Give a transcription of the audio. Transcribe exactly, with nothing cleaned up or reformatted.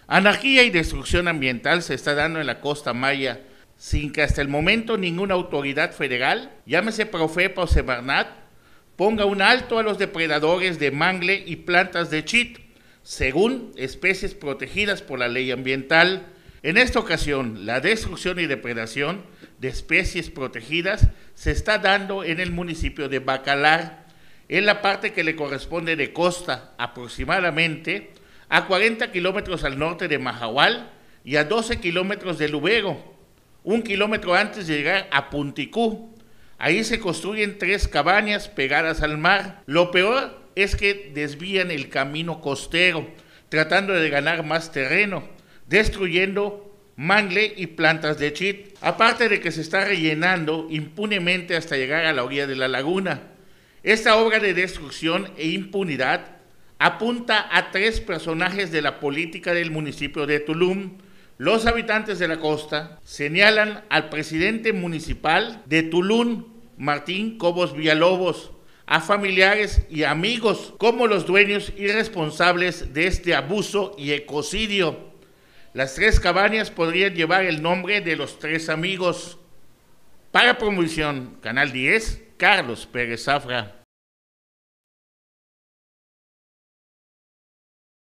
Anarquía y destrucción ambiental se está dando en la costa maya sin que hasta el momento ninguna autoridad federal, llámese Profepa o Semarnat, ponga un alto a los depredadores de mangle y plantas de chit, según especies protegidas por la ley ambiental. En esta ocasión, la destrucción y depredación de especies protegidas se está dando en el municipio de Bacalar, en la parte que le corresponde de costa, aproximadamente a cuarenta kilómetros al norte de Mahahual y a doce kilómetros de Lubero, un kilómetro antes de llegar a Punticú. Ahí se construyen tres cabañas pegadas al mar. Lo peor es que desvían el camino costero, tratando de ganar más terreno, destruyendo mangle y plantas de chit, aparte de que se está rellenando impunemente hasta llegar a la orilla de la laguna. Esta obra de destrucción e impunidad apunta a tres personajes de la política del municipio de Tulum. Los habitantes de la costa señalan al presidente municipal de Tulum, Martín Cobos Villalobos, a familiares y amigos como los dueños y responsables de este abuso y ecocidio. Las tres cabañas podrían llevar el nombre de los tres amigos. Para Promovisión, Canal diez, Carlos Pérez Zafra.